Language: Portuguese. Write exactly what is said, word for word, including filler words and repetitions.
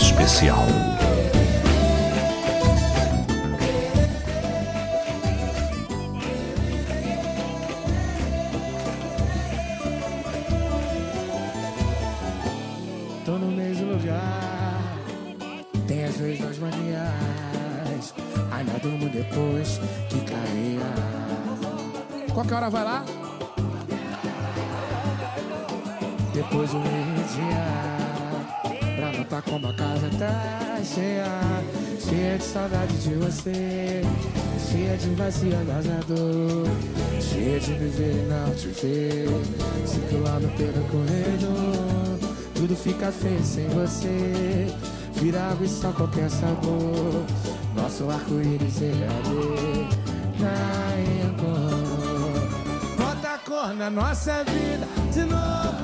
especial. Tô no mesmo lugar, tem as mesmas manias, ainda durmo depois que clareia. Qualquer hora vai lá, depois do meio-dia, pra notar como a casa tá cheia, cheia de saudade de você, cheia de vazio abrasador, cheia de me ver e não te ver, circulando pelo corredor. Tudo fica feio sem você, vira água e só qualquer sabor. Nosso arco-íris é na cor. Bota a cor na nossa vida de novo.